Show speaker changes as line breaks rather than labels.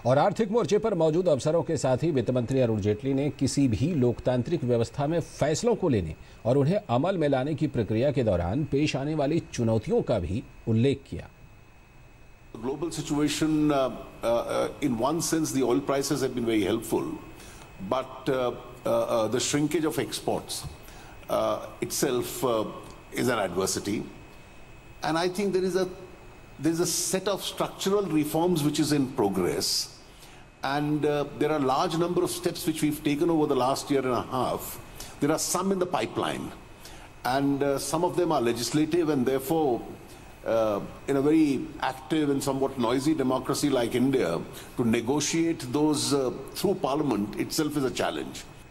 और आर्थिक मोर्चे पर मौजूद अफसरों के साथ ही वित्त मंत्री अरुण जेटली ने किसी भी लोकतांत्रिक व्यवस्था में फैसलों को लेने और उन्हें अमल में लाने की प्रक्रिया के दौरान पेश आने वाली चुनौतियों का भी उल्लेख किया।
Global situation, in one sense, the oil prices have been very helpful, but the shrinkage of exports itself is an adversity, and I think there is a set of structural reforms which is in progress, and there are a large number of steps which we've taken over the last year and a half. There are some in the pipeline, and some of them are legislative, and therefore in a very active and somewhat noisy democracy like India, to negotiate those through Parliament itself is a challenge.